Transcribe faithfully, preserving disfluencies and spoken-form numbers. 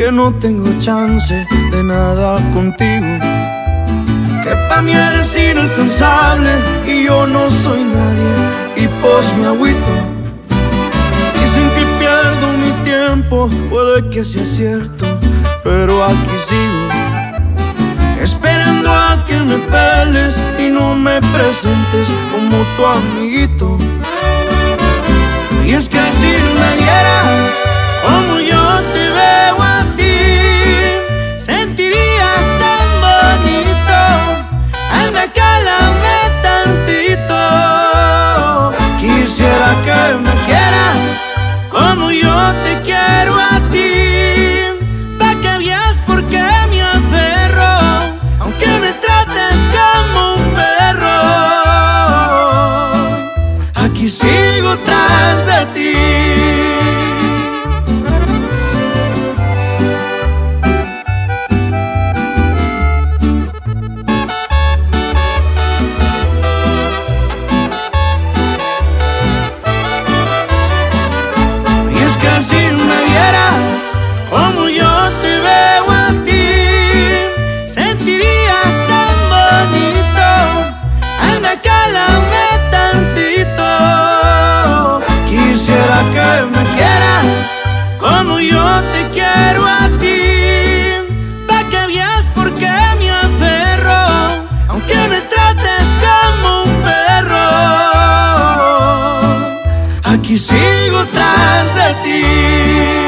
que no tengo chance de nada contigo, que pa' mí eres inalcanzable y yo no soy nadie y pues me agüito. Dicen que pierdo mi tiempo, puede que sea cierto, pero aquí sigo, esperando a que me peles y no me presentes como tu amiguito. Y es que si me vieras como yo te veo a ti, sentirías tan bonito. Anda, cálame tantito. Quisiera que me quieras como yo te quiero a ti, pa' que veas por qué me aferro, aunque me trates como un perro. Aquí sigo tras de ti. Y es que si me vieras como yo te veo a ti, sentirías tan bonito. Anda, cálame tantito. Quisiera que me quieras como yo te quiero a ti, pa' que veas por qué me aferro, aunque me trates como un perro. Aquí sigo tras de ti.